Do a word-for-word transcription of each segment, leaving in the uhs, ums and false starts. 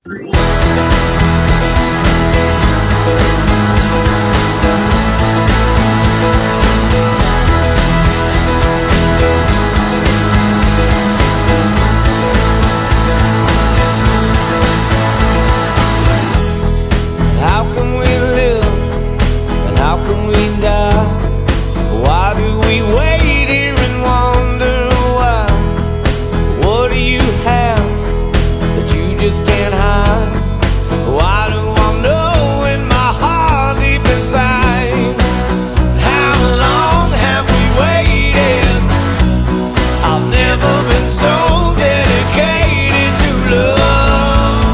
How can we live and how can we die? Why do we wait here and wonder why? What do you have that you just can't hide? Why do I know in my heart deep inside? How long have we waited? I've never been so dedicated to love.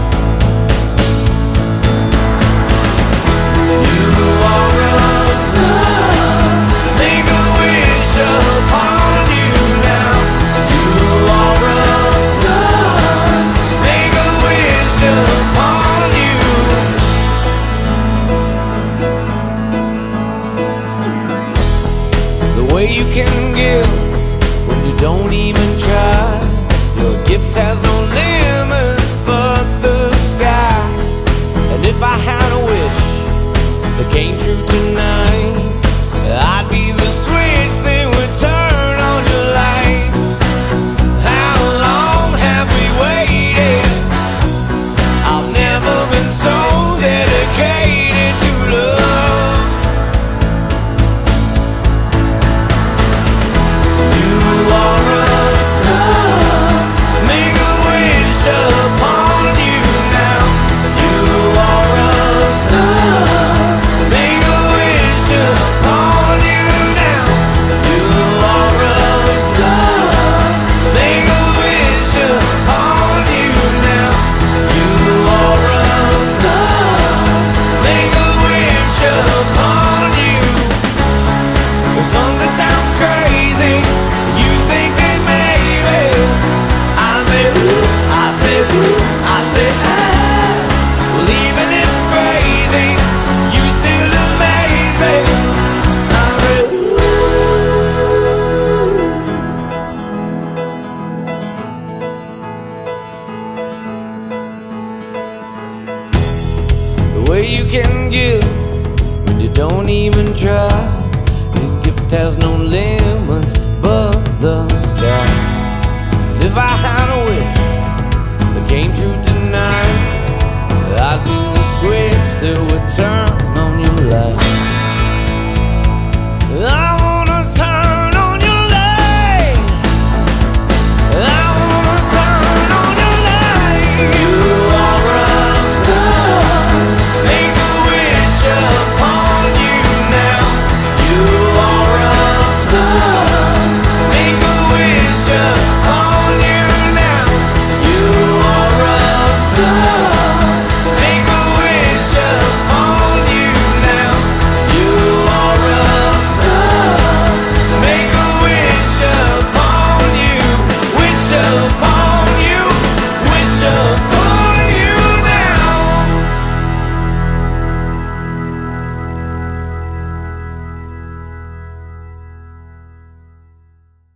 You are a star, make a wish upon you now. You are a star, make a wish upon you. The way you can give when you don't even try. Your gift has no limits but the sky. And if I had a wish that came true tonight, I'd be the switch that would turn on your light. How long have we waited? I've never been so dedicated to love. You are a star, make a wish upon you now. You are a star, make a wish upon you now. You are a star, make a wish upon you now. You are a star, make a wish upon you. If something sounds crazy, you think that maybe I say ooh, I say ooh, I say ah. Well, even if crazy, you still amaze me. I say ooh. The way you can give when you don't even try. Your gift has no limits but the sky. And if I had a wish that came true